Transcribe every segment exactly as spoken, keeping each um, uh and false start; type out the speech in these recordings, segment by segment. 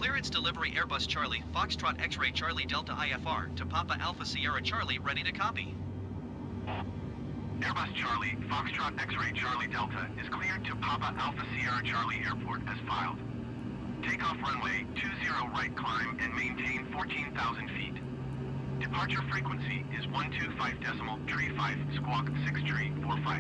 Clearance delivery Airbus Charlie, Foxtrot X-Ray Charlie Delta I F R to Papa Alpha Sierra Charlie, ready to copy. Airbus Charlie, Foxtrot X-Ray Charlie Delta is cleared to Papa Alpha Sierra Charlie Airport as filed. Takeoff runway two zero right climb and maintain fourteen thousand feet. Departure frequency is one two five decimal tree five squawk six tree four five.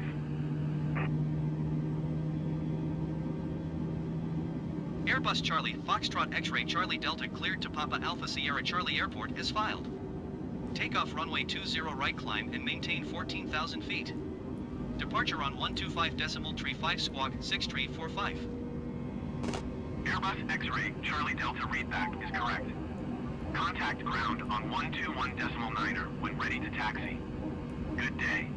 Airbus Charlie, Foxtrot X-Ray Charlie Delta cleared to Papa Alpha Sierra Charlie Airport as filed. Takeoff runway two zero right climb and maintain fourteen thousand feet. Departure on one two five decimal tree five squawk six tree four five. Airbus X-Ray Charlie Delta readback is correct. Contact ground on one two one decimal niner when ready to taxi. Good day.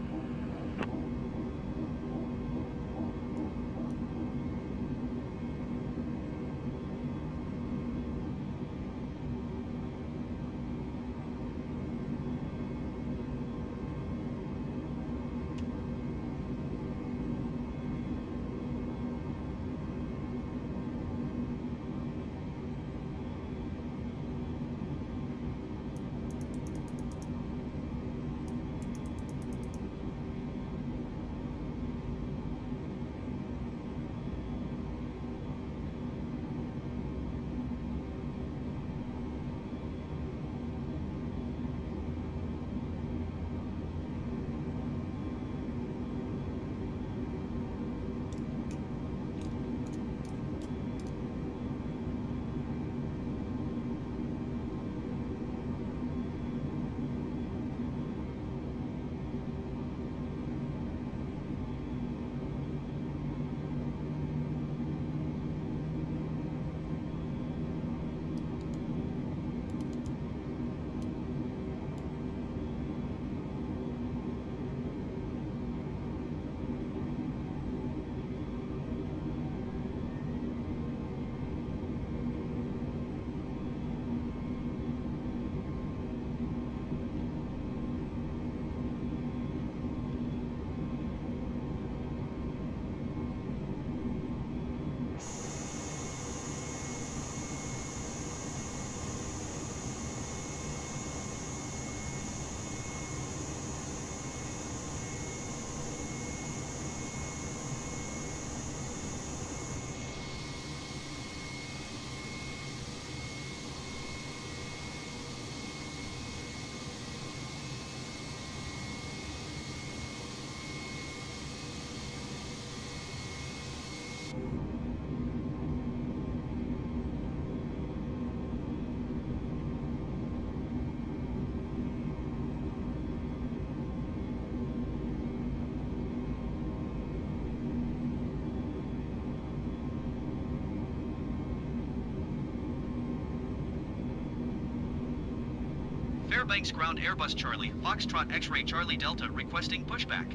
Fairbanks ground Airbus Charlie, Foxtrot X-Ray Charlie Delta requesting pushback.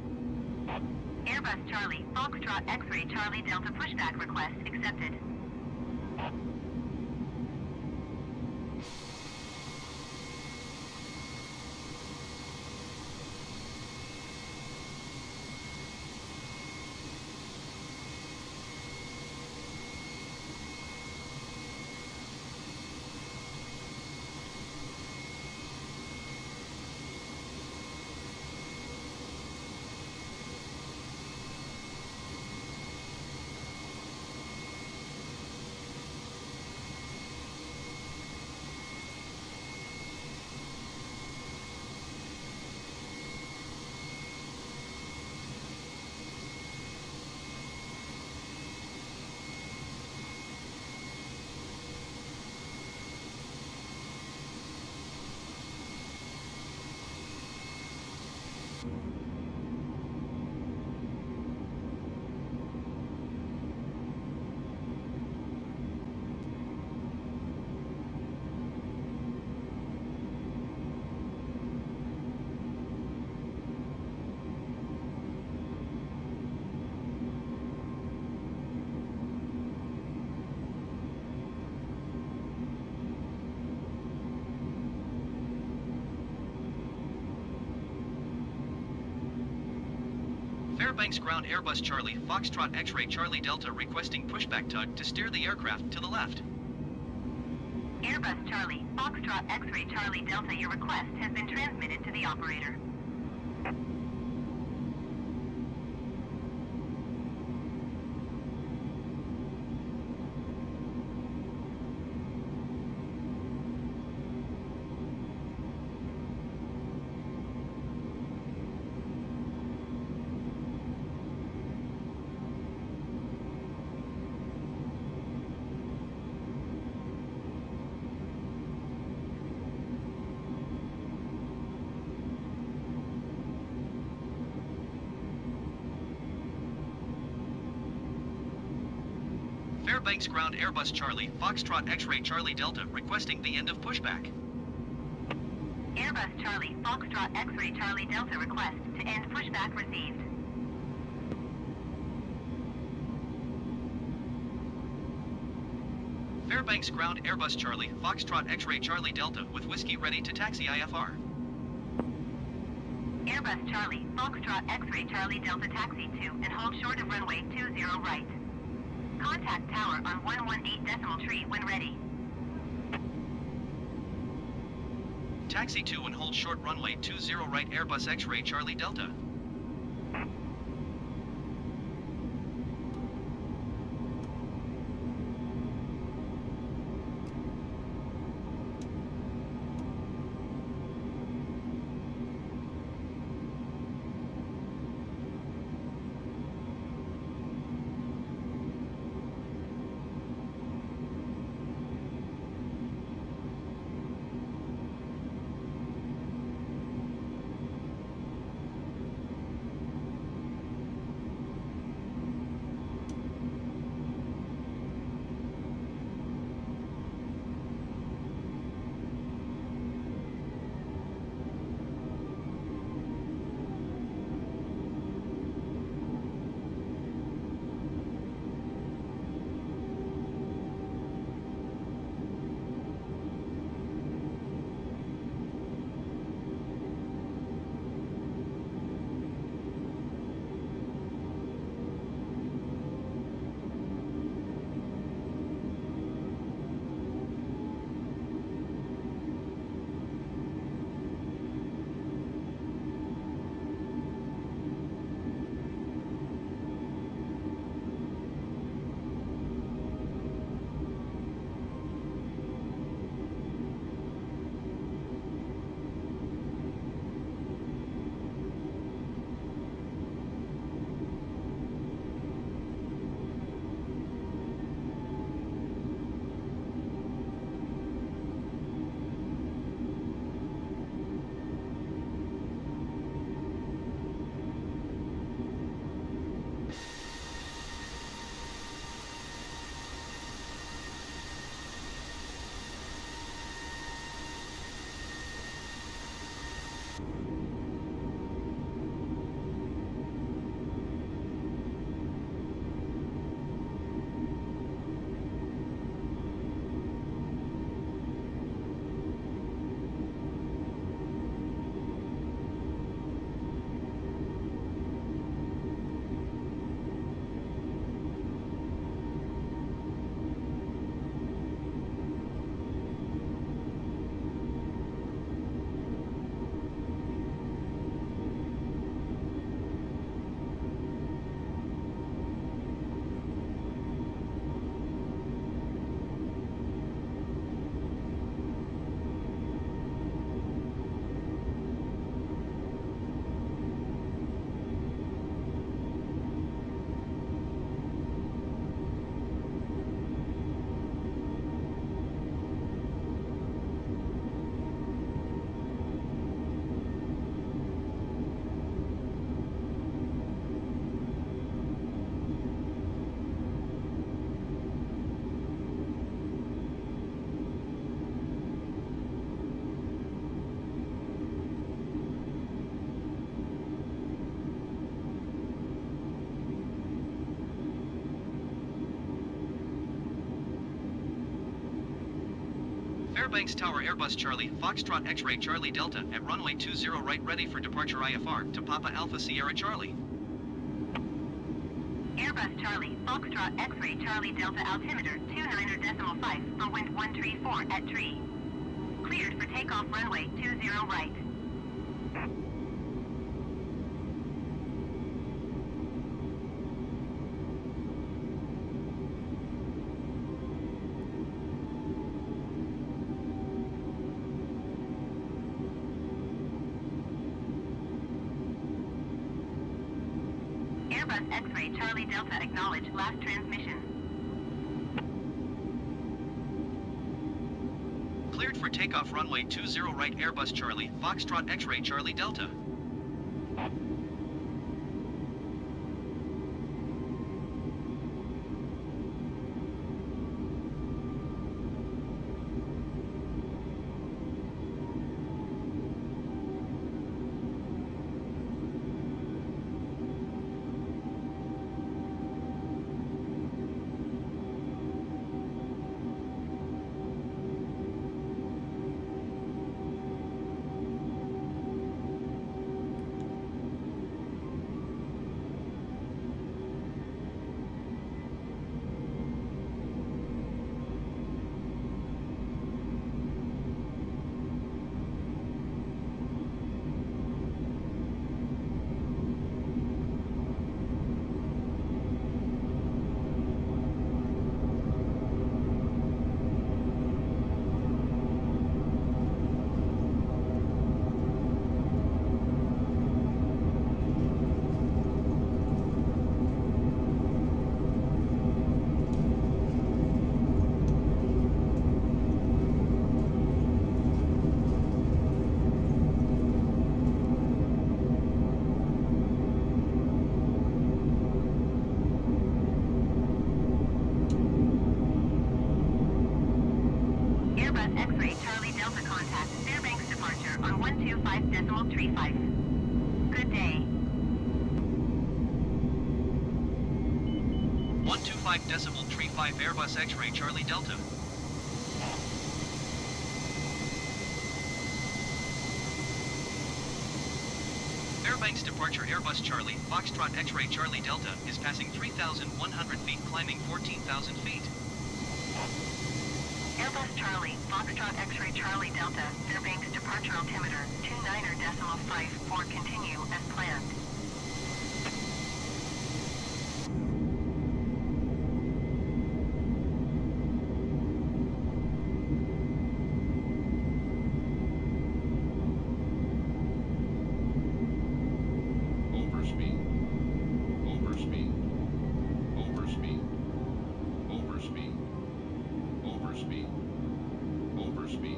Airbus Charlie, Foxtrot X-Ray Charlie Delta pushback request accepted. Fairbanks ground Airbus Charlie, Foxtrot X-Ray Charlie Delta requesting pushback tug to steer the aircraft to the left. Airbus Charlie, Foxtrot X-Ray Charlie Delta, your request has been transmitted to the operator. Fairbanks ground Airbus Charlie, Foxtrot X-Ray Charlie Delta, requesting the end of pushback. Airbus Charlie, Foxtrot X-Ray Charlie Delta, request to end pushback received. Fairbanks ground Airbus Charlie, Foxtrot X-Ray Charlie Delta, with whiskey ready to taxi I F R. Airbus Charlie, Foxtrot X-Ray Charlie Delta, taxi to and hold short of runway two zero right. Contact tower on one one eight decimal tree when ready. Taxi to and hold short runway two zero right Airbus X-Ray Charlie Delta. Fairbanks Tower Airbus Charlie, Foxtrot X-Ray Charlie Delta, at runway two zero right ready for departure I F R to Papa Alpha Sierra Charlie. Airbus Charlie, Foxtrot X-Ray Charlie Delta, altimeter two nine decimal five for wind one three four at tree. Cleared for takeoff runway two zero right. Airbus X-ray Charlie Delta acknowledge last transmission. Cleared for takeoff runway two zero right Airbus Charlie, Foxtrot X-ray Charlie Delta. Airbus X-ray Charlie Delta contact Fairbanks departure on one two five decimal three five. Good day. one two five decimal three five Airbus X-ray Charlie Delta. Fairbanks departure Airbus Charlie, Foxtrot X-ray Charlie Delta is passing three thousand one hundred feet, climbing fourteen thousand feet. Airbus Charlie, Foxtrot X-ray Charlie Delta, Fairbanks departure altimeter two niner decimal five four, continue as planned. Overspeed. Overspeed. Overspeed. Overspeed. Overspeed. Overspeed.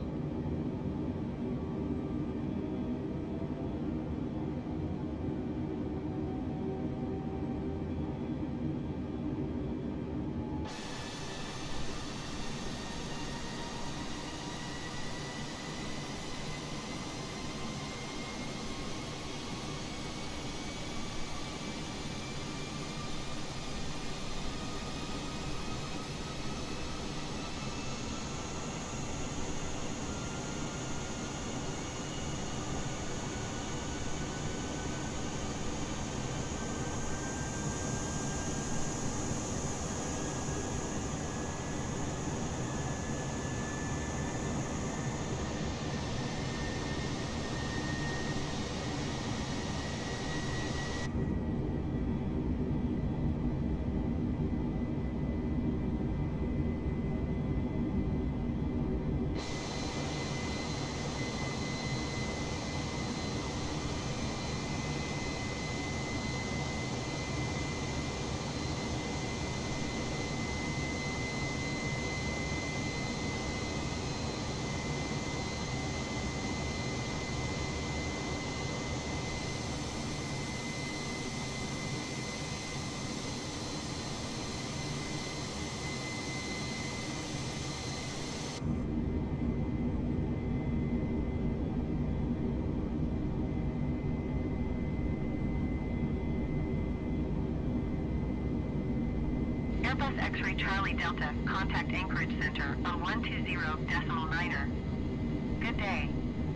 Airbus X-ray Charlie Delta, contact Anchorage Center on one two zero decimal niner. Good day.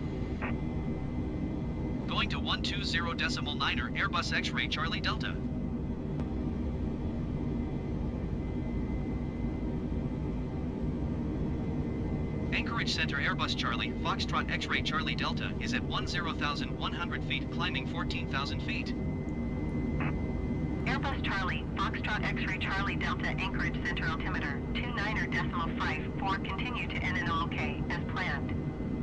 Going to one two zero decimal niner Airbus X-ray Charlie Delta. Anchorage Center Airbus Charlie, Foxtrot X-Ray Charlie Delta is at ten thousand one hundred feet, climbing fourteen thousand feet. Airbus Charlie, Foxtrot X-Ray Charlie Delta, Anchorage Center altimeter, two niner decimal five four, continue to N and OK, as planned.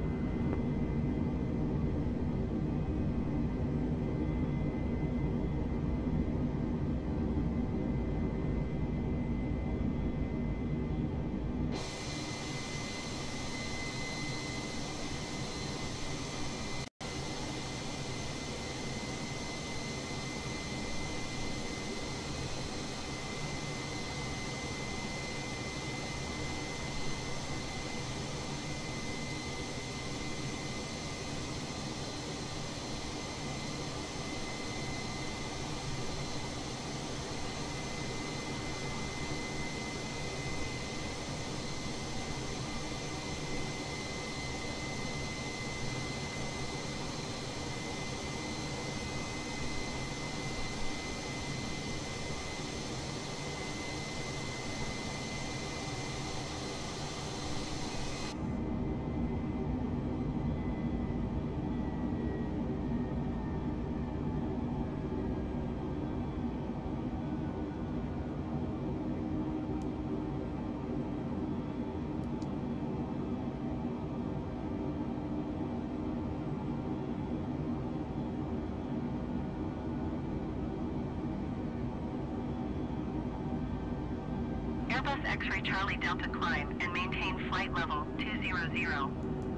Airbus X-Ray Charlie Delta, climb and maintain flight level two hundred.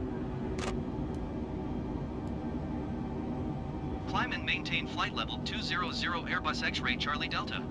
Climb and maintain flight level two hundred Airbus X-Ray Charlie Delta.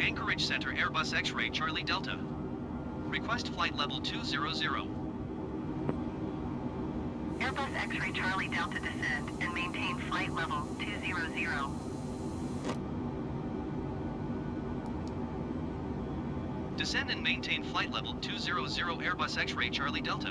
Anchorage Center Airbus X-Ray Charlie Delta. Request flight level two hundred. Airbus X-Ray Charlie Delta descend and maintain flight level two hundred. Descend and maintain flight level two hundred Airbus X-Ray Charlie Delta.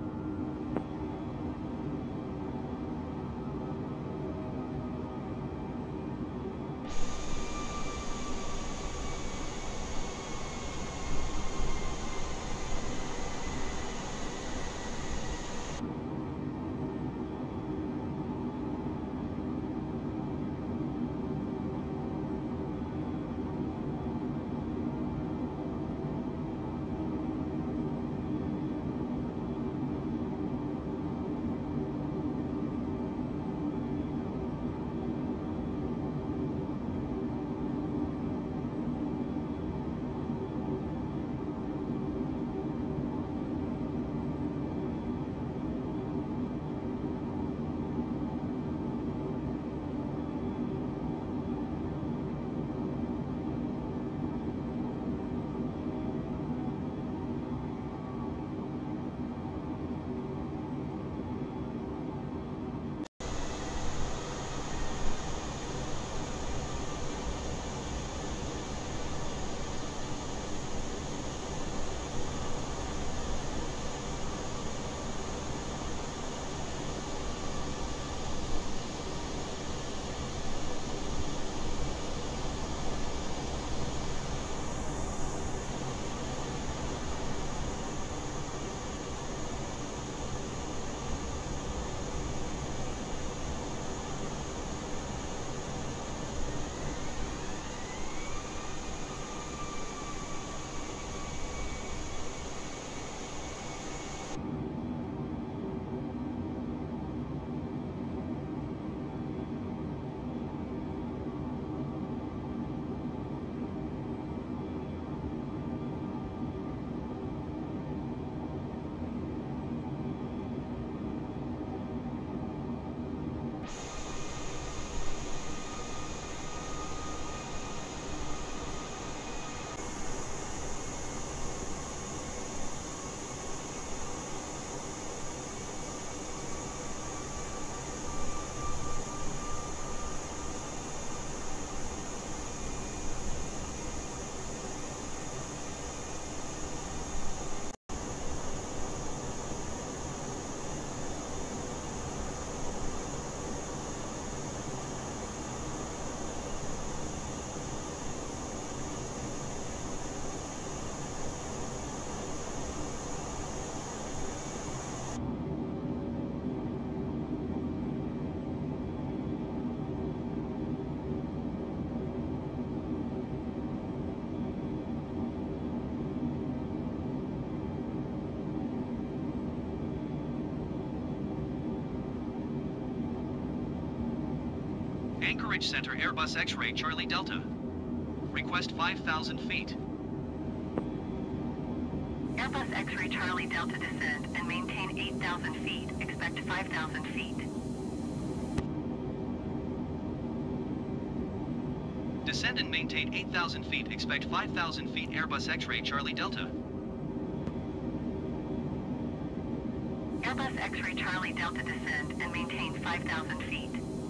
Anchorage Center Airbus X-Ray Charlie Delta. Request five thousand feet. Airbus X-Ray Charlie Delta descend and maintain eight thousand feet. Expect five thousand feet. Descend and maintain eight thousand feet. Expect five thousand feet. Airbus X-Ray Charlie Delta. Airbus X-Ray Charlie Delta descend and maintain five thousand feet.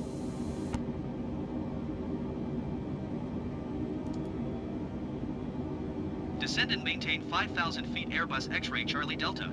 Descend and maintain five thousand feet. Airbus X-Ray Charlie Delta.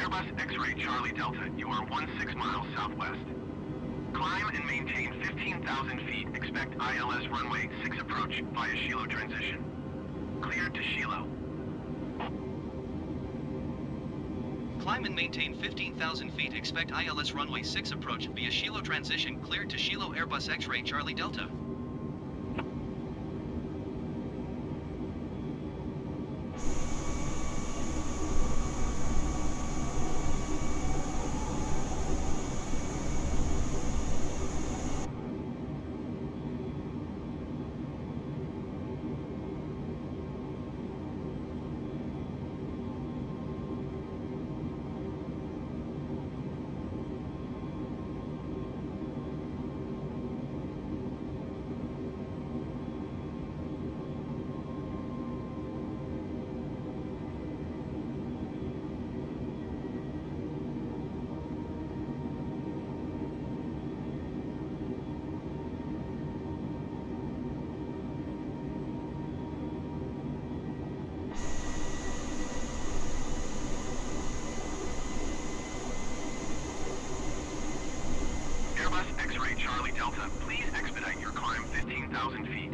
Airbus X-Ray Charlie Delta, you are one six miles southwest. Climb and maintain fifteen thousand feet. Expect I L S runway six approach via Shiloh transition. Cleared to Shiloh. Climb and maintain fifteen thousand feet. Expect I L S runway six approach via Shiloh transition. Cleared to Shiloh. Airbus X-Ray Charlie Delta. Airbus X-Ray Charlie Delta, please expedite your climb fifteen thousand feet.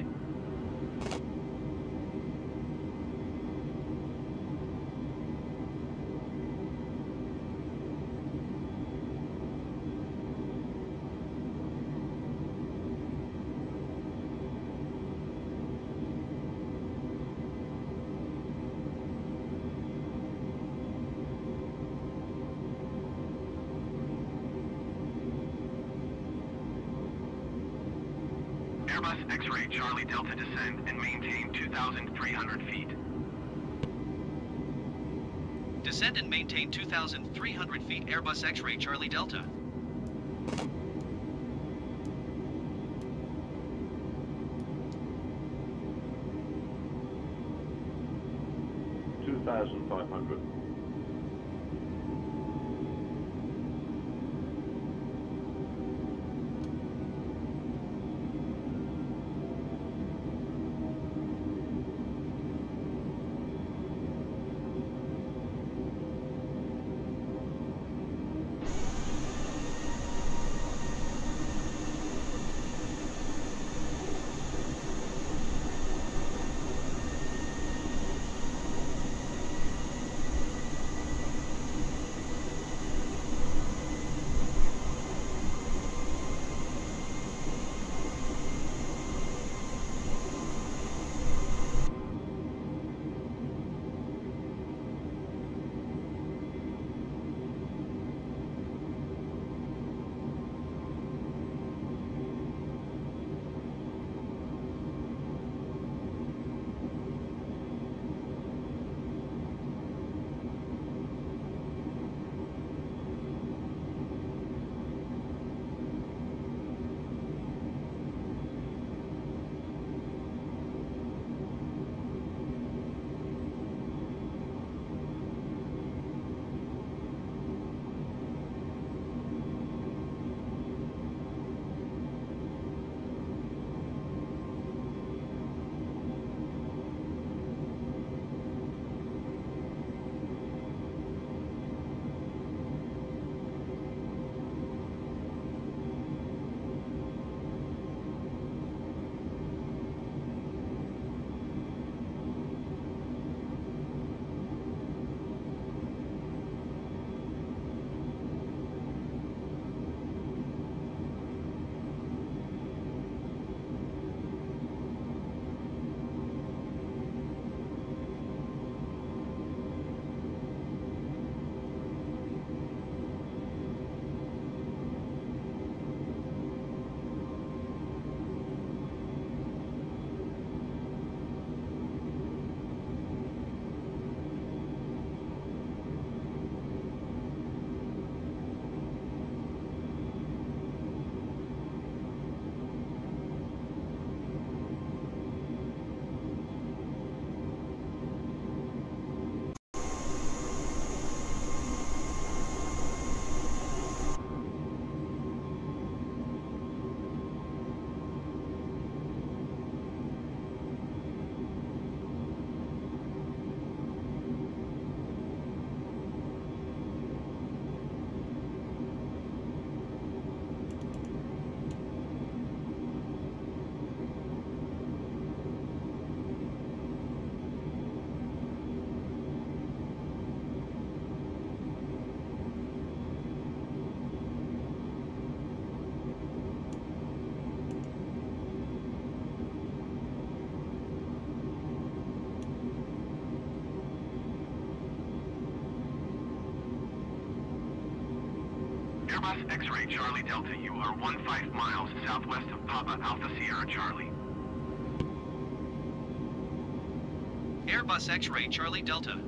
Airbus X-Ray Charlie Delta descend and maintain two thousand three hundred feet. Descend and maintain two thousand three hundred feet. Airbus X-Ray Charlie Delta. two thousand five hundred. Airbus X-Ray Charlie Delta, you are one five miles southwest of Papa Alpha Sierra Charlie. Airbus X-Ray Charlie Delta.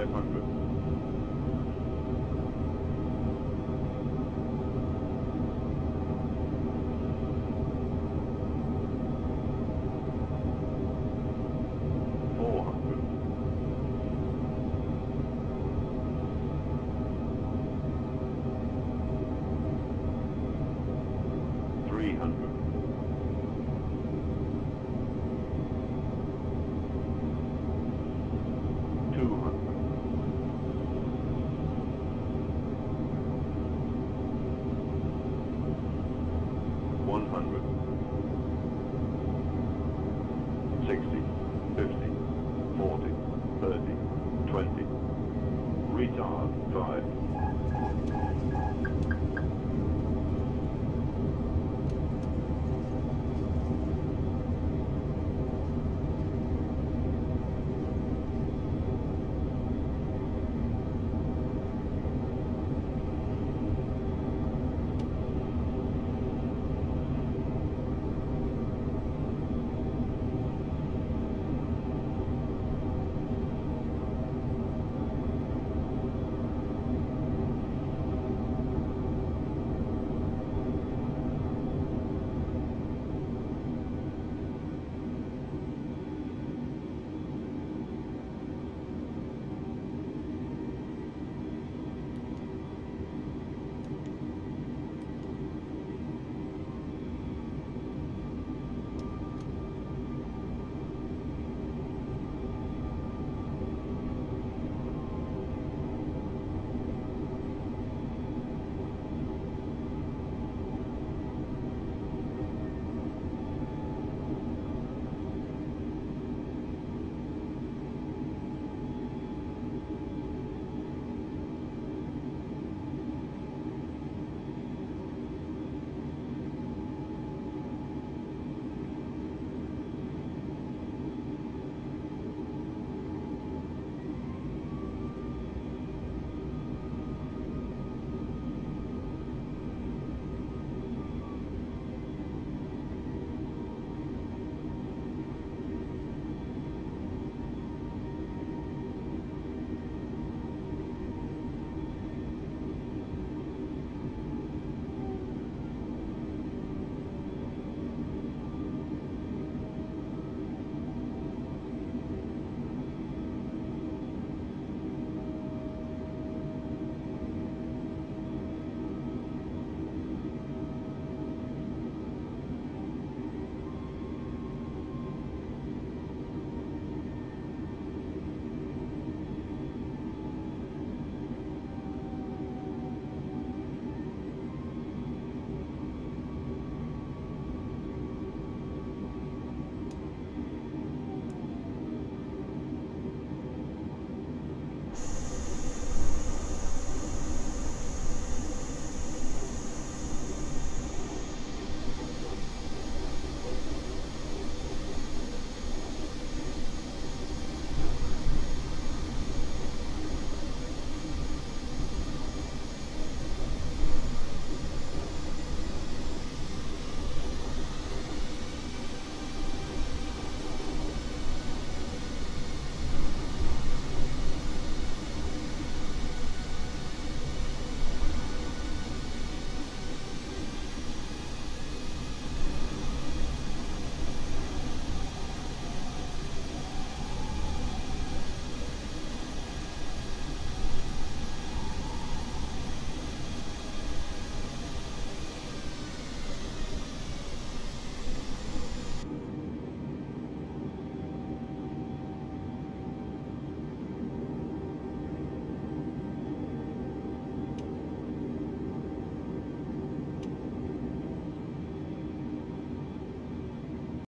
five hundred. Four hundred. Three hundred. Two hundred. One hundred. Sixty. Fifty. Forty. Thirty. Twenty. Retard. Five.